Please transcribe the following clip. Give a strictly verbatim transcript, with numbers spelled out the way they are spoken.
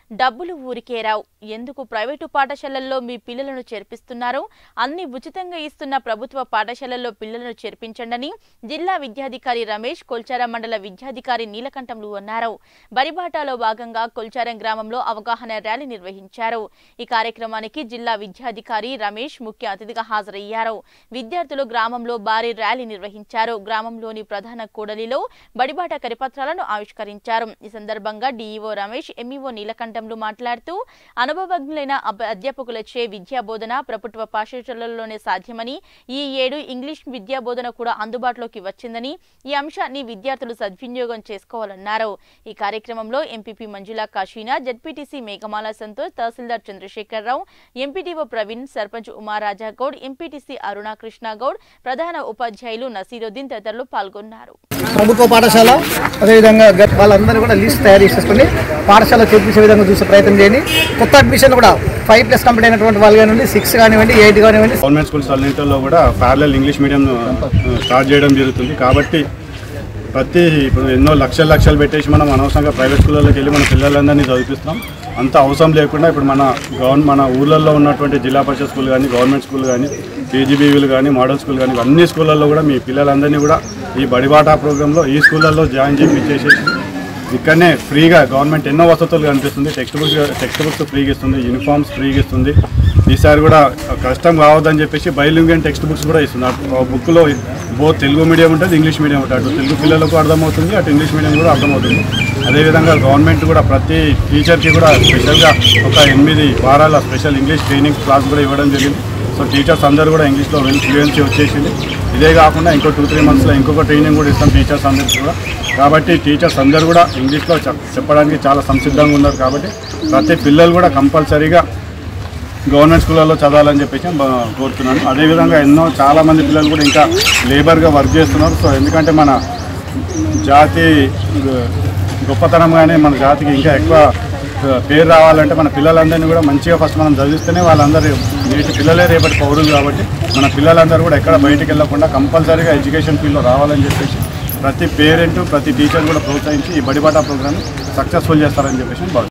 డబ్బులు ఊరికే రావు. ఎందుకు ప్రైవేటు పాఠశాలల్లో మీ పిల్లలను చేర్పిస్తున్నారు? అన్ని ఉచితంగా ఇస్తున్న ప్రభుత్వ పాఠశాలల్లో పిల్లలను చేర్పించండి జిల్లా విద్యాధికారి రమేష్ కొల్చారం మండల విద్యాధికారి నీలకంఠంలు అన్నారు. బరిబాటలో భాగంగా కొల్చారం గ్రామంలో అవగాహన ర్యాలీ నిర్వహించారు. ఈ కార్యక్రమానికి జిల్లా విద్యాధికారి రమేష్ ముఖ్య అతిథిగా హాజరయ్యారు. విద్యార్థులు గ్రామంలో భారీ ర్యాలీ నిర్వహించారు. గ్రామంలోని ప్రధాన కూడలిలో బడిబాట కరపత్రాలను ఆవిష్కరించారు. ఈ సందర్భంగా డీఈఓ రమేష్, ఎంఈఓ నీలకంఠంలు మాట్లాడుతూ అనుభవజ్ఞులైన అధ్యాపకులచే విద్యా బోధన ప్రభుత్వ పాఠశాలల్లోనే సాధ్యమని, ఈ ఏడు ఇంగ్లీష్ విద్యా బోధన కూడా అందుబాటులోకి వచ్చిందని, ఈ అంశాన్ని విద్యార్థులు సద్వినియోగం చేసుకోవాలన్నారు. ఈ కార్యక్రమంలో MPP Manjula Kashina, ZPTC Meghamala Santosh, tahsildar Chandrasekhararao, MPDO Praveen, sarpanch Umaraja Goud, MPTC Aruna Krishna Goud, ప్రధాన ఉపాధ్యాయులు నసీరుద్దీన్ తదితరులు పాల్గొన్నారు. ప్రభుత్వ పాఠశాల అదేవిధంగా వాళ్ళందరూ కూడా లిస్ట్ తయారు చేసుకుని పాఠశాల చేర్పించే విధంగా చూసే ప్రయత్నం చేయండి. కొత్త అడ్మిషన్ కూడా ఫైవ్ ప్లస్ కంప్లీట్ అయినటువంటి వాళ్ళు కానివ్వండి, సిక్స్ కానివ్వండి, ఎయిట్ కానివ్వండి, గవర్నమెంట్ స్కూల్స్ అన్నింటిలో కూడా ప్యారలల్ ఇంగ్లీష్ మీడియం స్టార్ట్ చేయడం జరుగుతుంది. కాబట్టి ప్రతి ఇప్పుడు ఎన్నో లక్షలు లక్షలు పెట్టేసి మనం అనవసరంగా ప్రైవేట్ స్కూళ్ళకి వెళ్ళి మన పిల్లలందరినీ చదివిస్తున్నాం. అంత అవసరం లేకుండా ఇప్పుడు మన గవర్నమెంట్ మన ఊళ్ళల్లో ఉన్నటువంటి జిల్లా పరిషత్ స్కూల్ కానీ, గవర్నమెంట్ స్కూల్ కానీ, కేజీబీవీలు కానీ, మోడల్ స్కూల్ కానీ, అన్ని స్కూళ్ళల్లో కూడా మీ పిల్లలందరినీ కూడా ఈ బడిబాట ప్రోగ్రాంలో ఈ స్కూళ్ళల్లో జాయిన్ చేయించేసేసి ఇక్కడనే ఫ్రీగా గవర్నమెంట్ ఎన్నో వసతులు కనిపిస్తుంది. టెక్స్ట్ బుక్స్ టెక్స్ట్ బుక్స్ ఫ్రీగా ఇస్తుంది, యూనిఫామ్స్ ఫ్రీగా ఇస్తుంది. ఈసారి కూడా కష్టం కావద్దని చెప్పేసి బైలింగ్వల్ టెక్స్ట్ బుక్స్ కూడా ఇస్తుంది. ఆ బుక్లో బోత్ తెలుగు మీడియం ఉంటుంది, ఇంగ్లీష్ మీడియం ఉంటుంది. అటు తెలుగు పిల్లలకు అర్థమవుతుంది, అటు ఇంగ్లీష్ మీడియం కూడా అర్థమవుతుంది. అదేవిధంగా గవర్నమెంట్ కూడా ప్రతి టీచర్కి కూడా స్పెషల్గా ఒక ఎనిమిది వారాల స్పెషల్ ఇంగ్లీష్ ట్రైనింగ్ క్లాస్ కూడా ఇవ్వడం జరిగింది. సో టీచర్స్ అందరూ కూడా ఇంగ్లీష్లో వెల్ ఫ్లూయెన్సీ వచ్చేసింది. ఇదే కాకుండా ఇంకో టూ త్రీ మంత్స్లో ఇంకొక ట్రైనింగ్ కూడా ఇస్తాం టీచర్స్ అందరికీ కూడా. కాబట్టి టీచర్స్ అందరూ కూడా ఇంగ్లీష్లో చెప్పడానికి చాలా సంసిద్ధంగా ఉన్నారు. కాబట్టి ప్రతి పిల్లలు కూడా కంపల్సరీగా గవర్నమెంట్ స్కూళ్ళలో చదవాలని చెప్పేసి కోరుతున్నాను. అదేవిధంగా ఎన్నో చాలామంది పిల్లలు కూడా ఇంకా లేబర్గా వర్క్ చేస్తున్నారు. సో ఎందుకంటే మన జాతి గొప్పతనంగానే మన జాతికి ఇంకా ఎక్కువ పేరు రావాలంటే మన పిల్లలందరినీ కూడా మంచిగా ఫస్ట్ మనం చదివిస్తేనే వాళ్ళందరూ నేటి పిల్లలే రేపటి పౌరులు. కాబట్టి మన పిల్లలందరూ కూడా ఎక్కడ బయటికి వెళ్ళకుండా కంపల్సరీగా ఎడ్యుకేషన్ ఫీల్డ్లో రావాలని చెప్పేసి ప్రతి పేరెంట్, ప్రతి టీచర్ కూడా ప్రోత్సహించి ఈ బడిబాట ప్రోగ్రామ్ని సక్సెస్ఫుల్ చేస్తారని చెప్పేసి భావిస్తున్నాను.